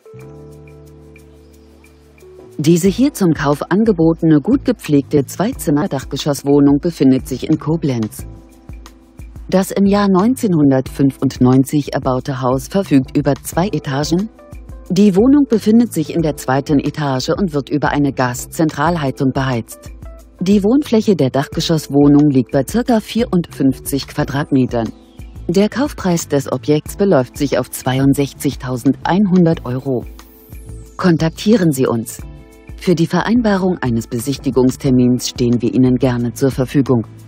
Diese hier zum Kauf angebotene, gut gepflegte Zweizimmer-Dachgeschosswohnung befindet sich in Koblenz. Das im Jahr 1995 erbaute Haus verfügt über 2 Etagen. Die Wohnung befindet sich in der 2. Etage und wird über eine Gaszentralheizung beheizt. Die Wohnfläche der Dachgeschosswohnung liegt bei ca. 54 Quadratmetern. Der Kaufpreis des Objekts beläuft sich auf 62.100 €. Kontaktieren Sie uns. Für die Vereinbarung eines Besichtigungstermins stehen wir Ihnen gerne zur Verfügung.